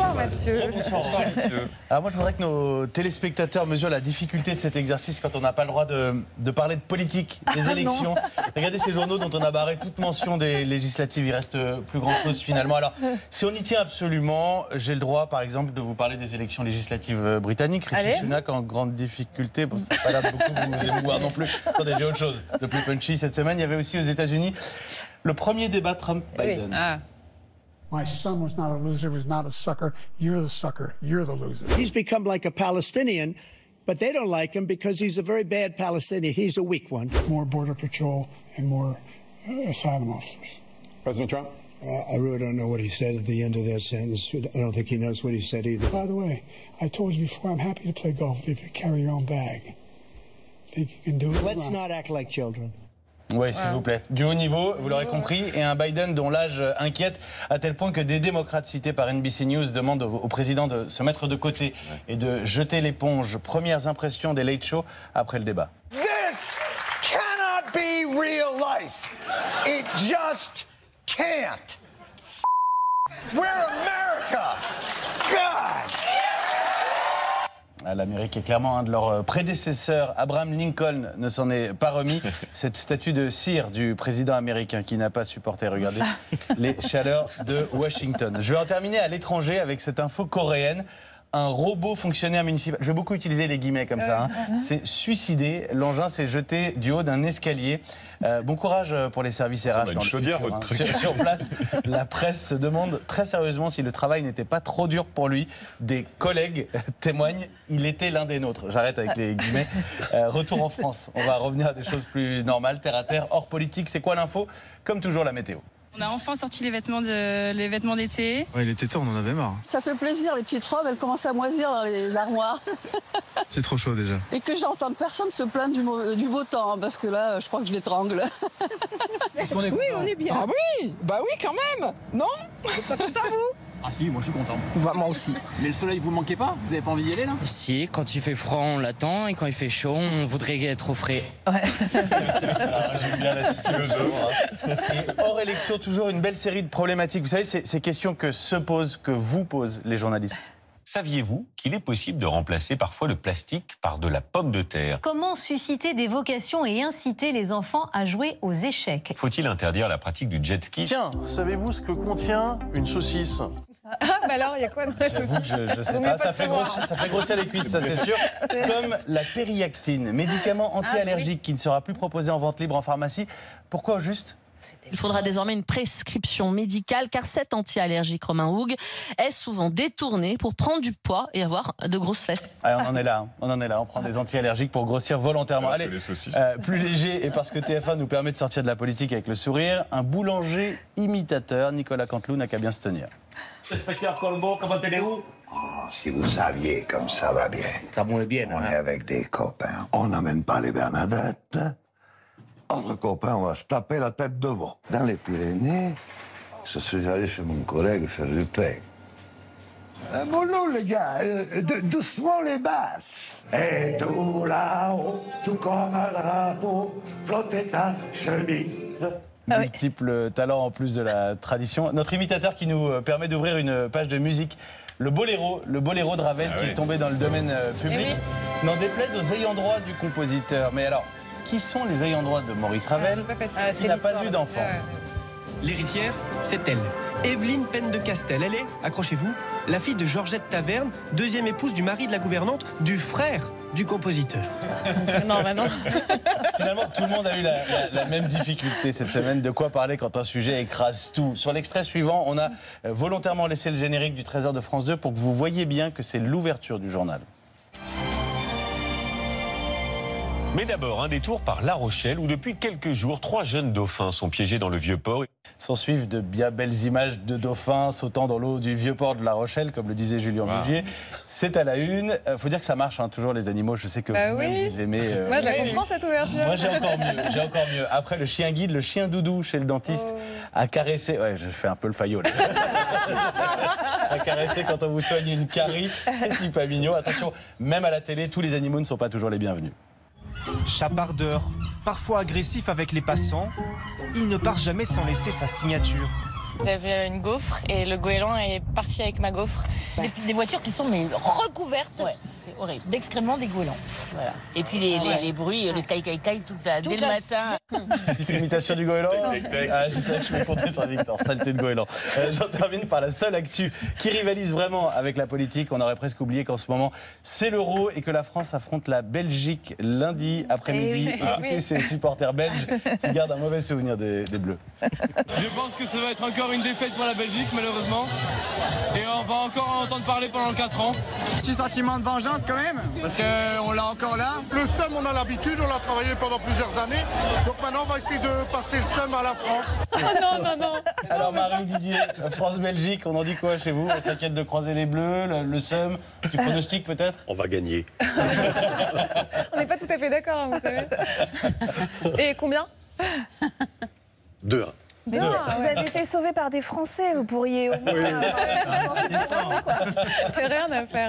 Bonsoir Mathieu. Bonsoir Mathieu. Alors moi je voudrais que nos téléspectateurs mesurent la difficulté de cet exercice quand on n'a pas le droit de parler de politique, des élections. Regardez ces journaux dont on a barré toute mention des législatives, il reste plus grand chose finalement. Alors si on y tient absolument, j'ai le droit par exemple de vous parler des élections législatives britanniques. Rishi Sunak en grande difficulté, bon, c'est pas là beaucoup vous émouvoir non plus. Attendez, j'ai autre chose de plus punchy cette semaine. Il y avait aussi aux États-Unis le premier débat Trump-Biden. My son was not a loser, was not a sucker. You're the sucker. You're the loser. He's become like a Palestinian, but they don't like him because he's a very bad Palestinian. He's a weak one. More border patrol and more asylum officers. President Trump? I really don't know what he said at the end of that sentence. I don't think he knows what he said either. By the way, I told you before, I'm happy to play golf with you if you carry your own bag. Think you can do it? Let's not act like children. Oui, s'il vous plaît. Du haut niveau, vous l'aurez compris, et un Biden dont l'âge inquiète à tel point que des démocrates cités par NBC News demandent au président de se mettre de côté et de jeter l'éponge. Premières impressions des Late Show après le débat. This cannot be real life. It just can't. We're America. God. L'Amérique est clairement un de leurs prédécesseurs. Abraham Lincoln ne s'en est pas remis. Cette statue de cire du président américain qui n'a pas supporté, regardez, les chaleurs de Washington. Je vais en terminer à l'étranger avec cette info coréenne. Un robot fonctionnaire municipal, je vais beaucoup utiliser les guillemets comme ça, s'est suicidé. L'engin s'est jeté du haut d'un escalier. Bon courage pour les services RH dans le futur. Sur place, la presse se demande très sérieusement si le travail n'était pas trop dur pour lui. Des collègues témoignent, il était l'un des nôtres. J'arrête avec les guillemets. Retour en France, on va revenir à des choses plus normales, terre à terre, hors politique. C'est quoi l'info? Comme toujours, la météo. On a enfin sorti les vêtements d'été. Ouais, il était temps, on en avait marre. Ça fait plaisir, les petites robes, elles commencent à moisir dans les armoires. C'est trop chaud déjà. Et que j'entends personne se plaindre du beau temps, parce que là, je crois que je l'étrangle. Est-ce qu'on est Oui, on est bien. Ah oui, bah oui quand même. Non? Vous êtes pas content, vous? Ah si, moi je suis content. Bah, moi aussi. Mais le soleil vous manquait pas? Vous avez pas envie d'y aller là? Si, quand il fait froid on l'attend et quand il fait chaud on voudrait être au frais. Ouais. J'aime bien la situation. Et hors élection, toujours une belle série de problématiques. Vous savez, ces questions que vous posent les journalistes. Saviez-vous qu'il est possible de remplacer parfois le plastique par de la pomme de terre? Comment susciter des vocations et inciter les enfants à jouer aux échecs? Faut-il interdire la pratique du jet ski? Tiens, savez-vous ce que contient une saucisse? Ah, bah alors, il y a quoi dans la saucisse? Je sais pas, ça fait grossir les cuisses, ça c'est sûr. Comme la périactine, médicament anti-allergique qui ne sera plus proposé en vente libre en pharmacie. Pourquoi au juste? Il faudra désormais une prescription médicale car cet anti-allergique Romain Houg est souvent détourné pour prendre du poids et avoir de grosses fesses. Allez, on en est là, on prend des anti-allergiques pour grossir volontairement. Allez, plus léger et parce que TF1 nous permet de sortir de la politique avec le sourire, un boulanger imitateur, Nicolas Canteloup n'a qu'à bien se tenir. Inspecteur Colombo, comment allez-vous? Oh, si vous saviez comme ça va bien. Ça va bien, On est avec des copains. On n'emmène pas les Bernadettes. Entre copains, on va se taper la tête de veau. Dans les Pyrénées, je suis allé chez mon collègue faire du pain. Mollo, les gars, doucement les basses. Et tout là-haut, tout comme un drapeau, flottait ta chemise. Multiples talents en plus de la tradition. Notre imitateur qui nous permet d'ouvrir une page de musique. Le boléro de Ravel qui est tombé dans le domaine public. N'en déplaise aux ayants droit du compositeur. Mais alors, qui sont les ayants droit de Maurice Ravel qui n'a pas eu d'enfant? L'héritière, c'est elle. Evelyne Penn de Castel. Elle est, accrochez-vous, la fille de Georgette Taverne, deuxième épouse du mari de la gouvernante, du frère du compositeur. Non, bah non. Finalement, tout le monde a eu la même difficulté cette semaine. De quoi parler quand un sujet écrase tout? Sur l'extrait suivant, on a volontairement laissé le générique du Trésor de France 2 pour que vous voyez bien que c'est l'ouverture du journal. Mais d'abord, un détour par La Rochelle où depuis quelques jours, 3 jeunes dauphins sont piégés dans le Vieux-Port. S'en suivent de bien belles images de dauphins sautant dans l'eau du Vieux-Port de La Rochelle, comme le disait Julien Bougier. C'est à la une. Faut dire que ça marche, hein, toujours les animaux. Je sais que vous-même vous aimez. Moi, je la comprends cette ouverture. Moi, j'ai encore mieux. Après, le chien guide, le chien doudou chez le dentiste a caressé. Ouais, je fais un peu le faillot là. A caressé quand on vous soigne une carie. C'est hyper mignon. Attention, même à la télé, tous les animaux ne sont pas toujours les bienvenus. Chapardeur, parfois agressif avec les passants, il ne part jamais sans laisser sa signature. J'avais une gaufre et le goéland est parti avec ma gaufre. Des voitures qui sont mais recouvertes c'est horrible, d'excréments des goélands. Voilà. Et puis les bruits, le caille-caille-caille dès le matin. Petite imitation du goéland. Ah, je savais que je pouvais compter sur Victor, saleté de goéland. J'en termine par la seule actu qui rivalise vraiment avec la politique. On aurait presque oublié qu'en ce moment, c'est l'Euro et que la France affronte la Belgique lundi après-midi. Écoutez ces supporters belges qui gardent un mauvais souvenir des Bleus. Je pense que ça va être encore une défaite pour la Belgique, malheureusement. Et on va encore en entendre parler pendant 4 ans. Petit sentiment de vengeance quand même, parce qu'on l'a encore là. Le seum, on a l'habitude, on l'a travaillé pendant plusieurs années. Donc maintenant, on va essayer de passer le seum à la France. Non. Alors Marie, Didier, France-Belgique, on en dit quoi chez vous? On s'inquiète de croiser les Bleus, le seum, du pronostic peut-être? On va gagner. On n'est pas tout à fait d'accord, hein, vous savez. Et combien? 2-1. Vous avez été sauvé par des Français, vous pourriez au moins... Oui. C'est rien à faire.